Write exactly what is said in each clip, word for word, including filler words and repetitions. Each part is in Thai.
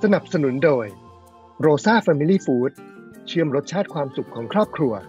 สนับสนุนโดย Rosa Family Food เชื่อมรสชาติความสุขของครอบครัว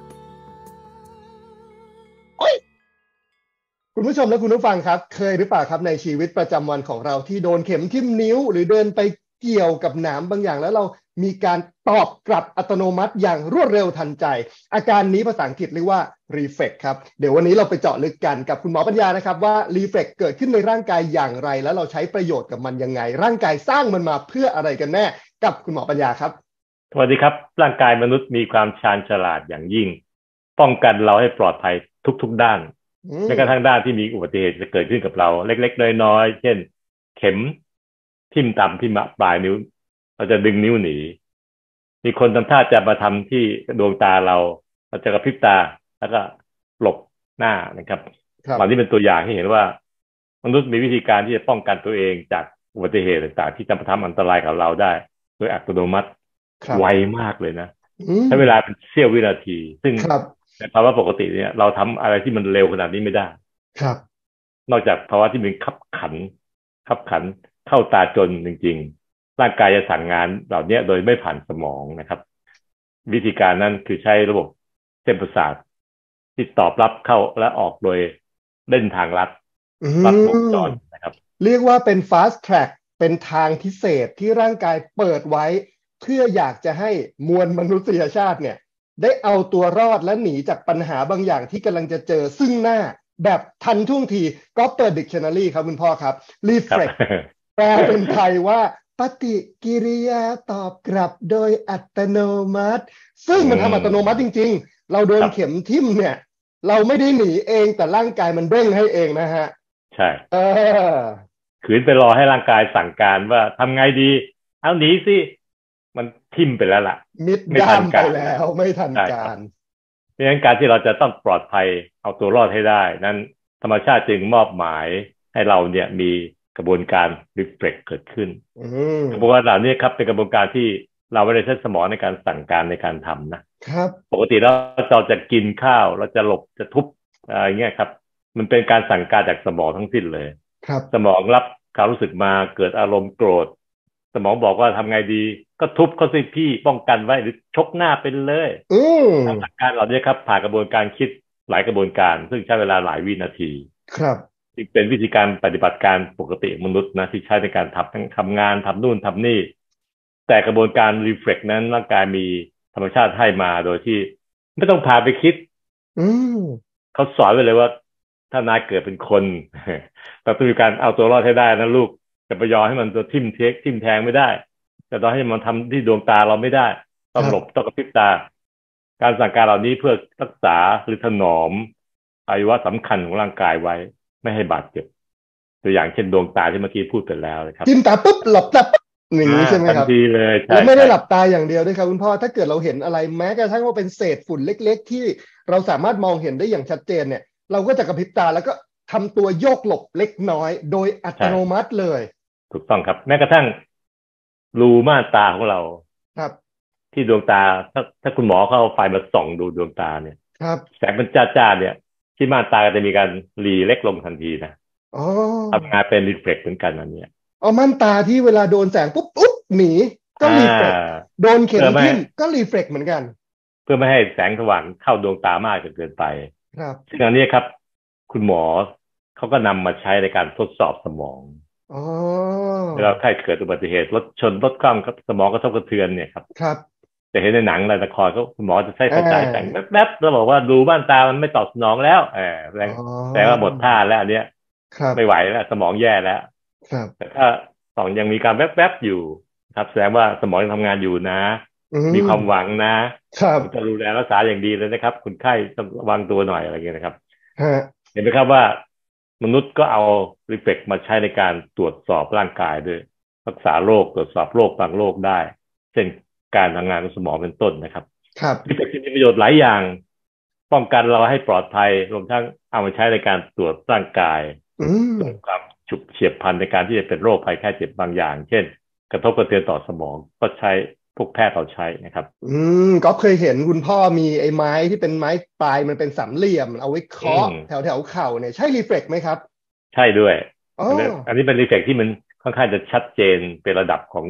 คุณผู้ชมและคุณผู้ฟังครับเคยหรือเปล่าครับในชีวิตประจำวันของเราที่โดนเข็มทิ่มนิ้วหรือเดินไปเกี่ยวกับหนามบางอย่างแล้วเรามีการตอบกลับอัตโนมัติอย่างรวดเร็วทันใจอาการนี้ภาษาอังกฤษเรียกว่า reflex ครับเดี๋ยววันนี้เราไปเจาะลึกกันกับคุณหมอปัญญานะครับว่า reflex เกิดขึ้นในร่างกายอย่างไรแล้วเราใช้ประโยชน์กับมันยังไงร่างกายสร้างมันมาเพื่ออะไรกันแน่กับคุณหมอปัญญาครับสวัสดีครับร่างกายมนุษย์มีความชาญฉลาดอย่างยิ่งป้องกันเราให้ปลอดภัยทุกๆด้านแม้กระทั่งด้านที่มีอุบัติเหตุจะเกิดขึ้นกับเราเล็กๆน้อยๆเช่นเข็มทิ่มต่ำที่ปลายนิ้วเราจะดึงนิ้วหนีมีคนทำท่าจะมาทำที่ดวงตาเราเราจะกระพริบตาแล้วก็หลบหน้านะครับวันนี้เป็นตัวอย่างให้เห็นว่ามนุษย์มีวิธีการที่จะป้องกันตัวเองจากอุบัติเหตุต่างๆที่จะมาทำอันตรายกับเราได้โดยอัตโนมัติไวมากเลยนะใช้เวลาเป็นเสี้ยววินาทีซึ่งในภาวะปกติเนี่ยเราทำอะไรที่มันเร็วขนาดนี้ไม่ได้ครับนอกจากภาวะที่มันขับขันขับขันเข้าตาจนจริงๆร่างกายจะสั่งงานเหล่านี้โดยไม่ผ่านสมองนะครับวิธีการนั้นคือใช้ระบบเส้นประสาทที่ตอบรับเข้าและออกโดยเล่นทางลัดลัดวงจรนะครับเรียกว่าเป็น fast track เป็นทางพิเศษที่ร่างกายเปิดไว้เพื่ออยากจะให้มวลมนุษยชาติเนี่ยได้เอาตัวรอดและหนีจากปัญหาบางอย่างที่กำลังจะเจอซึ่งหน้าแบบทันท่วงทีก็เปิด dictionary ครับคุณพ่อครับ reflex แปลเป็นไทยว่าปฏิกิริยาตอบกลับโดยอัตโนมัติซึ่งมันทำอัตโนมัติจริงๆเราโดนเข็มทิ่มเนี่ยเราไม่ได้หนีเองแต่ร่างกายมันเด้งให้เองนะฮะใช่เออขืนไปรอให้ร่างกายสั่งการว่าทำไงดีเอาหนีสิมันทิ่มไปแล้วล่ะมิดด้ามไปแล้วไม่ทันการเพราะฉะนั้นการที่เราจะต้องปลอดภัยเอาตัวรอดให้ได้นั้นธรรมชาติจึงมอบหมายให้เราเนี่ยมีกระบวนการ reflex เกิดขึ้นกระบวนการเหล่านี้ครับเป็นกระบวนการที่เราไม่ได้ใช้สมองในการสั่งการในการทำนะครับปกติแล้วเราจะกินข้าวเราจะหลบจะทุบอะไรเงี้ยครับมันเป็นการสั่งการจากสมองทั้งสิ้นเลยครับสมองรับความรู้สึกมาเกิดอารมณ์โกรธสมองบอกว่าทำไงดีก็ทุบเขาสิพี่ป้องกันไว้หรือชกหน้าไปเลยทำหลักการเหล่านี้ครับผ่านกระบวนการคิดหลายกระบวนการซึ่งใช้เวลาหลายวินาทีครับจึงเป็นวิธีการปฏิบัติการปกติมนุษย์นะที่ใช้ในการทำทั้งทำงานทำนู่นทำนี่แต่กระบวนการ reflex นั้นร่างกายมีธรรมชาติให้มาโดยที่ไม่ต้องพาไปคิดเขาสอนไว้เลยว่าถ้านายเกิดเป็นคนเราต้องมีการเอาตัวรอดให้ได้นะลูกจะไปยอมให้มันตัวทิ่มเทคทิ่มแทงไม่ได้แต่ต้องให้มันทำที่ดวงตาเราไม่ได้ต้องหลบต้องกระพริบตาการสั่งการเหล่านี้เพื่อรักษาหรือถนอมอวัยวะสำคัญของร่างกายไว้ไม่ให้บาดเจ็บตัวอย่างเช่นดวงตาที่เมื่อกี้พูดไปแล้วนะครับจิ้มตาปุ๊บหลับตาปุ๊บอย่างนี้ใช่ไหมครับทันทีเลยแล้วไม่ได้หลับตาอย่างเดียวด้วยครับคุณพ่อถ้าเกิดเราเห็นอะไรแม้กระทั่งว่าเป็นเศษฝุ่นเล็กๆที่เราสามารถมองเห็นได้อย่างชัดเจนเนี่ยเราก็จะกระพริบตาแล้วก็ทำตัวโยกหลบเล็กน้อยโดยอัตโนมัติเลยถูกต้องครับแม้กระทั่งรูม่านตาของเราครับที่ดวงตาถ้าถ้าคุณหมอเขาเอาไฟมาส่องดูดวงตาเนี่ยครับแสงมันจ้าๆเนี่ยที่ม่านตาจะมีการหลีเล็กลงทันทีนะอ๋อทำงานเป็นรีเฟล็กเหมือนกันอันนี้อ๋อม่านตาที่เวลาโดนแสงปุ๊บปุ๊บหนีก็รีเฟล็กโดนเข็มทิ่มก็รีเฟล็กเหมือนกันเพื่อไม่ให้แสงสว่างเข้าดวงตามากจนเกินไปครับซึ่งอันนี้ครับคุณหมอเขาก็นำมาใช้ในการทดสอบสมองเวลาใครเกิดอุบัติเหตุรถชนรถคว่ำครับสมองกระทบกระเทือนเนี่ยครับครับจะเห็นในหนังในละครเขาคุณหมอจะใช้ไฟฉายแต่งแป๊บๆแล้วบอกว่าดูบ้านตามันไม่ตอบสนองแล้วเออแสดงแต่ว่าหมดท่าแล้วอันเนี้ยไม่ไหวแล้วสมองแย่แล้วแต่ถ้าสองยังมีการแวบๆอยู่ครับแสดงว่าสมองยังทำงานอยู่นะมีความหวังนะจะดูแลรักษาอย่างดีเลยนะครับคนไข้ต้องระวังตัวหน่อยอะไรเงี้ยนะครับเห็นไหมครับว่ามนุษย์ก็เอารีเฟล็กมาใช้ในการตรวจสอบร่างกายด้วยรักษาโรคตรวจสอบโรคบางโรคได้เช่นการทำงานของสมองเป็นต้นนะครับครับรีเฟล็กมีประโยชน์หลายอย่างป้องกันเราให้ปลอดภัยรวมทั้งเอามาใช้ในการตรวจร่างกายความฉุกเฉียบพลันในการที่จะเป็นโรคภัยแค่เจ็บบางอย่างเช่นกระทบกระเทือนต่อสมองก็ใช้พวกแพทย์เราใช้นะครับอืมก็เคยเห็นคุณพ่อมีไอ้ไม้ที่เป็นไม้ปลายมันเป็นสามเหลี่ยมเอาไว้เคาะแถวแถวเข่าเนี่ยใช่รีเฟล็กไหมครับใช่ด้วย อันนี้เป็นรีเฟล็กที่มันค่อนข้างจะชัดเจนเป็นระดับของ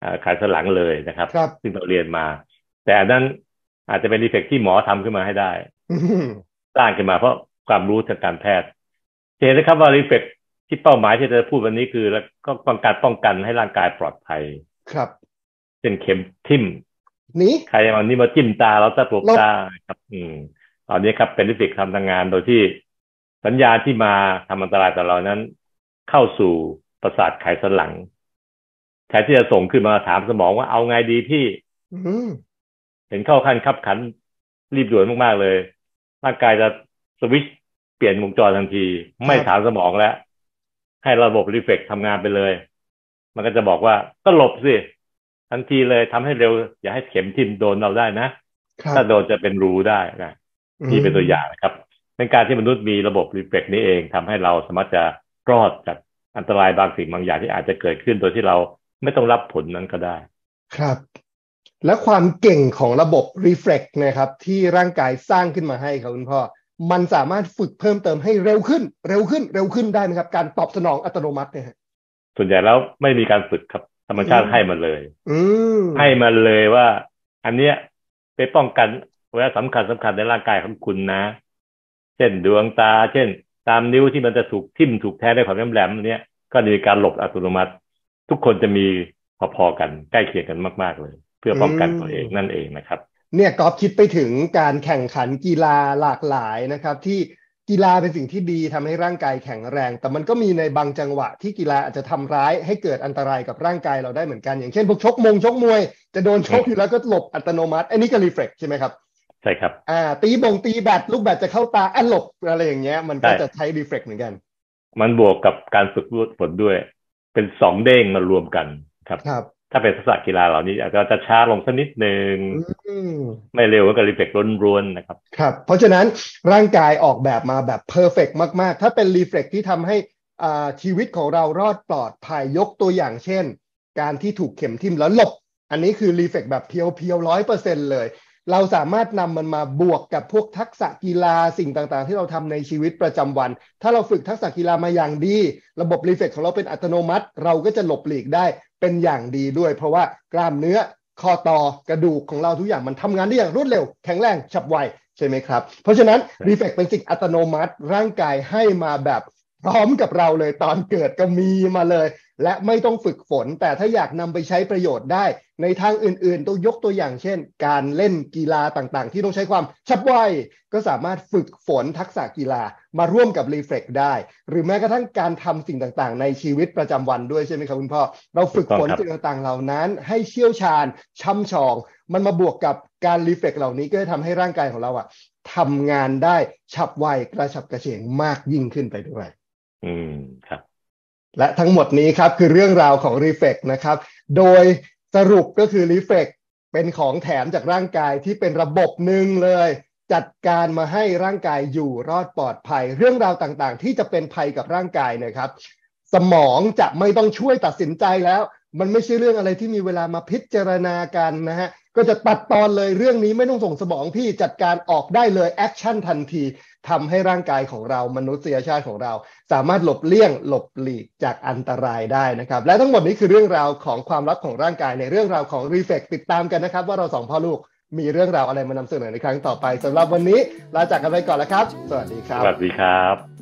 ไขสันหลังเลยนะครับครับซึ่งเราเรียนมาแต่อันนั้นอาจจะเป็นดีเฟกที่หมอทำขึ้นมาให้ได้สร้างขึ้นมาเพราะความรู้ทางการแพทย์เห็นนะครับว่ารีเฟกที่เป้าหมายที่จะพูดวันนี้คือแล้วก็ป้องกันป้องกันให้ร่างกายปลอดภัยครับเป็นเข็มทิ่มนี่ใครเอานี้มาจิ้มตาเราตะปบตาครับอืมตอนนี้ครับเป็นรีเฟกทำทางงานโดยที่สัญญาณที่มาทำอันตรายต่อเรานั้นเข้าสู่ประสาทไขสันหลังแทนที่จะส่งขึ้นมาถามสมองว่าเอาไงดีพี่เห็นเข้าขั้นขับขันรีบด่วนมากๆเลยร่างกายจะสวิตช์เปลี่ยนวงจรทันทีไม่ถามสมองแล้วให้ระบบรีเฟกทำงานไปเลยมันก็จะบอกว่าก็หลบสิทันทีเลยทำให้เร็วอย่าให้เข็มทิ่มโดนเราได้นะถ้าโดนจะเป็นรูได้นะนี่เป็นตัวอย่างนะครับเป็นการที่มนุษย์มีระบบรีเฟกนี้เองทำให้เราสามารถจะรอดจากอันตรายบางสิ่งบางอย่างที่อาจจะเกิดขึ้นโดยที่เราไม่ต้องรับผลนั้นก็ได้ครับและความเก่งของระบบ Reflex นะครับที่ร่างกายสร้างขึ้นมาให้ครับคุณพ่อมันสามารถฝึกเพิ่มเติมให้เร็วขึ้นเร็วขึ้นเร็วขึ้นได้ไหมครับการตอบสนองอัตโนมัติเนี่ยส่วนใหญ่แล้วไม่มีการฝึกครับธรรมชาติให้มาเลยให้มาเลยว่าอันเนี้ยไปป้องกันเวลาสำคัญสำคัญในร่างกายของคุณนะเช่นดวงตาเช่นตามนิ้วที่มันจะถูกทิ่มถูกแทงด้วยของแหลมๆเนี้ยก็มีการหลบอัตโนมัติทุกคนจะมีพอๆกันใกล้เคียงกันมากๆเลยเพื่อป้องกันตัวเองนั่นเองนะครับเนี่ยกอล์ฟคิดไปถึงการแข่งขันกีฬาหลากหลายนะครับที่กีฬาเป็นสิ่งที่ดีทำให้ร่างกายแข็งแรงแต่มันก็มีในบางจังหวะที่กีฬาอาจจะทำร้ายให้เกิดอันตรายกับร่างกายเราได้เหมือนกันอย่างเช่นพวกชกมงชกมวยจะโดนชกอยู่แล้วก็หลบอัตโนมัติอันนี้ก็รีเฟล็กใช่ไหมครับใช่ครับอ่าตีบงตีแบตลูกแบตจะเข้าตาอันหลบอะไรอย่างเงี้ยมันก็จะใช้รีเฟล็กเหมือนกันมันบวกกับการฝึกฝนด้วยเป็นสองเด้งมารวมกันครับครับถ้าเป็นทักษะกีฬาเหล่านี้อาจจะช้าลงสักนิดนึงไม่เร็วก็รีเฟกต์ล้วนๆนะครับครับเพราะฉะนั้นร่างกายออกแบบมาแบบเพอร์เฟกต์มากๆถ้าเป็นรีเฟกต์ที่ทำให้อ่าชีวิตของเรารอดปลอดภัยยกตัวอย่างเช่นการที่ถูกเข็มทิ่มแล้วหลบอันนี้คือรีเฟกต์แบบเพียวๆร้อยเปอร์เซ็นต์เลยเราสามารถนำมันมาบวกกับพวกทักษะกีฬาสิ่งต่างๆที่เราทำในชีวิตประจำวันถ้าเราฝึกทักษะกีฬามาอย่างดีระบบรีเฟกต์ของเราเป็นอัตโนมัติเราก็จะหลบหลีกได้เป็นอย่างดีด้วยเพราะว่ากล้ามเนื้อคอต่อกระดูกของเราทุกอย่างมันทำงานได้อย่างรวดเร็วแข็งแรงฉับไวใช่ไหมครับเพราะฉะนั้นรีเฟกต์เป็นสิ่งอัตโนมัติร่างกายให้มาแบบพร้อมกับเราเลยตอนเกิดก็มีมาเลยและไม่ต้องฝึกฝนแต่ถ้าอยากนำไปใช้ประโยชน์ได้ในทางอื่นๆตัวยกตัวอย่างเช่นการเล่นกีฬาต่างๆที่ต้องใช้ความฉับไวก็สามารถฝึกฝนทักษะกีฬามาร่วมกับรีเฟล็กได้หรือแม้กระทั่งการทำสิ่งต่างๆในชีวิตประจำวันด้วยใช่ไหมครับคุณพ่อเราฝึกฝนสิ่งต่างๆเหล่านั้นให้เชี่ยวชาญช่ำชองมันมาบวกกับการรีเฟล็กเหล่านี้ก็จะทำให้ร่างกายของเราอะทำงานได้ฉับไวกระฉับกระเฉงมากยิ่งขึ้นไปด้วยอืมครับและทั้งหมดนี้ครับคือเรื่องราวของ Reflex นะครับโดยสรุปก็คือ Reflex เป็นของแถมจากร่างกายที่เป็นระบบหนึ่งเลยจัดการมาให้ร่างกายอยู่รอดปลอดภัยเรื่องราวต่างๆที่จะเป็นภัยกับร่างกายนะครับสมองจะไม่ต้องช่วยตัดสินใจแล้วมันไม่ใช่เรื่องอะไรที่มีเวลามาพิจารณากันนะฮะก็จะตัดตอนเลยเรื่องนี้ไม่ต้องส่งสมองพี่จัดการออกได้เลยแอคชั่นทันทีทำให้ร่างกายของเรามนุษยชาติของเราสามารถหลบเลี่ยงหลบหลีกจากอันตรายได้นะครับและทั้งหมดนี้คือเรื่องราวของความลับของร่างกายในเรื่องราวของ Reflex ติดตามกันนะครับว่าเราสองพ่อลูกมีเรื่องราวอะไรมานำเสนอในครั้งต่อไปสำหรับวันนี้ลาจากกันไปก่อนแล้วครับสวัสดีครับสวัสดีครับ